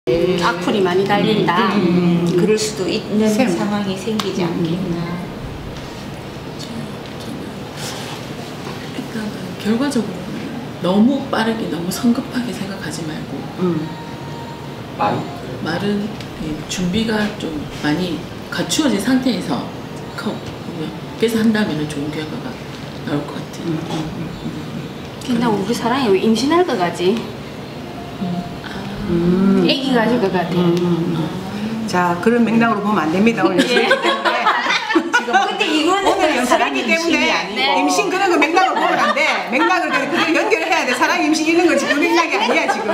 악플이 많이 달린다. 그럴 수도 있는 상황이 생기지 않겠나. 일단은 결과적으로 너무 빠르게 너무 성급하게 생각하지 말고 말은 준비가 좀 많이 갖추어진 상태에서 그래서 한다면 좋은 결과가 나올 것 같아요. 근데 우리 사랑이 왜 임신할 것 같지? 애기 가질 것 같아. 자, 그런 맥락으로 보면 안 됩니다. 오늘 근데 이거는 오늘 연설이기 때문에 임신 그런 거 맥락으로 보면 안 돼. 맥락을 그걸 연결해야 돼. 사랑 임신 이런 거 지금 맥락이 아니야 지금.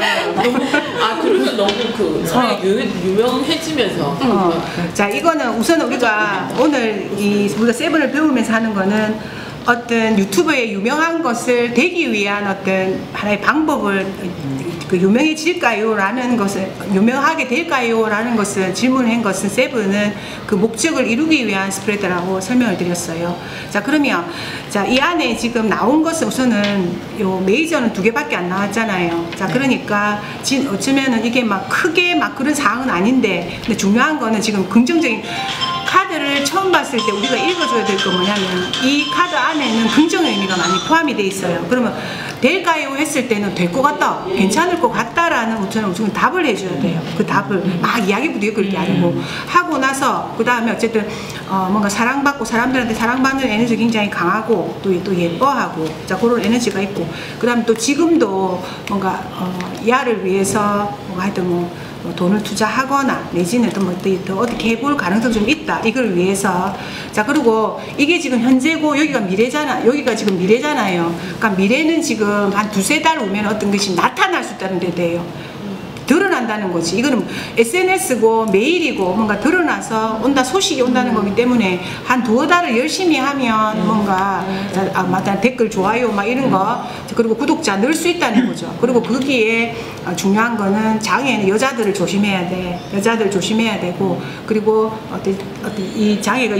그러면 너무 그 사랑이 유명해지면서. 자, 이거는 우선 우리가 오늘 우리가 세븐을 배우면서 하는 거는 어떤 유튜브에 유명한 것을 되기 위한 어떤 하나의 방법을 유명해질까요? 라는 것을 유명하게 될까요? 라는 것을 질문한 것은 세븐은 그 목적을 이루기 위한 스프레드라고 설명을 드렸어요. 자, 그러면 자, 이 안에 지금 나온 것은 우선은 요 메이저는 2개밖에 안 나왔잖아요. 자, 그러니까 어쩌면은 이게 막 크게 막 그런 사항은 아닌데, 근데 중요한 거는 지금 긍정적인 카드를 처음 봤을 때 우리가 읽어줘야 될 거 뭐냐면 이 카드 안에는 긍정의 의미가 많이 포함이 돼 있어요. 그러면 될까요? 했을 때는 될 것 같다, 괜찮을 것 같다라는 우선 답을 해줘야 돼요. 그 답을 막 이야기부터 읽을 게 아니고 하고 나서 그 다음에 어쨌든 뭔가 사랑받고 사람들한테 사랑받는 에너지 굉장히 강하고 또 예뻐하고, 자, 그런 에너지가 있고, 그 다음에 또 지금도 뭔가 야를 위해서 뭔가 하여튼 뭐 돈을 투자하거나 내지는 또 더 어떻게 해볼 가능성이 좀 있다, 이걸 위해서. 자, 그리고 이게 지금 현재고 여기가 미래잖아. 여기가 지금 미래잖아요. 그러니까 미래는 지금 한 2~3달 후면 어떤 것이 나타날 수 있다는 데 돼요. 드러난다는 거지. 이거는 SNS고 메일이고 뭔가 드러나서 소식이 온다는 거기 때문에 한 2달을 열심히 하면 뭔가 맞다, 댓글 좋아요 막 이런 거, 그리고 구독자 늘 수 있다는 거죠. 그리고 거기에 중요한 거는 장애는 여자들을 조심해야 돼. 여자들 조심해야 되고, 그리고 어떤 이 장애가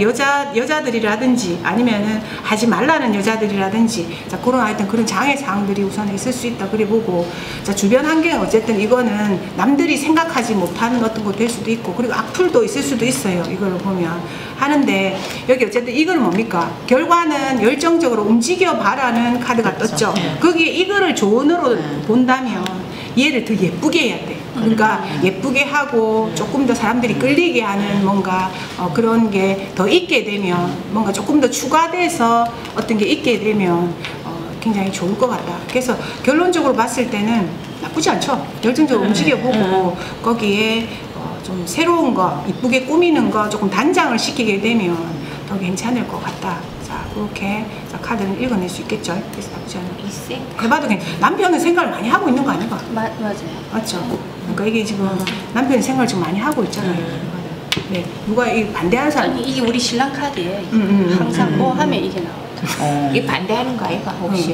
여자들이라든지 아니면은 하지 말라는 여자들이라든지, 자, 그런 하여튼 그런 장애 사항들이 우선 있을 수 있다 그래 보고, 자, 주변 환경 어쨌든 이거는 남들이 생각하지 못하는 어떤 거 될 수도 있고, 그리고 악플도 있을 수도 있어요. 이걸 보면 하는데, 여기 어쨌든 이거는 뭡니까? 결과는 열정적으로 움직여 봐라는 카드가 떴죠. 거기에 이거를 조언으로 본다면 얘를 더 예쁘게 해야 돼. 그러니까 예쁘게 하고 조금 더 사람들이 끌리게 하는 뭔가 그런 게 더 있게 되면, 뭔가 조금 더 추가돼서 어떤 게 있게 되면 굉장히 좋을 것 같다. 그래서 결론적으로 봤을 때는 나쁘지 않죠. 열정적으로 움직여보고 거기에 좀 새로운 거, 이쁘게 꾸미는 거 조금 단장을 시키게 되면 더 괜찮을 것 같다. 자, 그렇게 카드는 읽어낼 수 있겠죠. 그래서 나쁘지 않아요. 해봐도 남편은 생각을 많이 하고 있는 거 아닌가? 맞아요. 맞죠. 그러니까 이게 지금 남편이 생각을 좀 많이 하고 있잖아요. 네, 누가 이 반대하는 사람? 아니, 이게 우리 신랑 카드예요. 항상 뭐 하면 이게 나오죠. 이게 반대하는 거 아이가 혹시?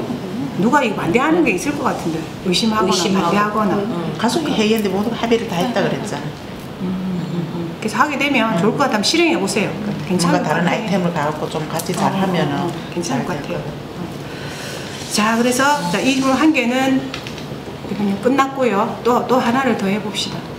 누가 이거 반대하는 게 있을 것 같은데, 의심하거나 반대하거나. 가족이 회의했는데 모두 합의를 다 했다 그랬잖아. 그래서 하게 되면 좋을 것 같다면 실행해 보세요. 괜찮을 것 다른 같아요. 아이템을 갖고 좀 같이 잘 하면은 괜찮을 것 같아요. 자, 그래서 이 중 한 개는 그냥 끝났고요. 또 하나를 더 해봅시다.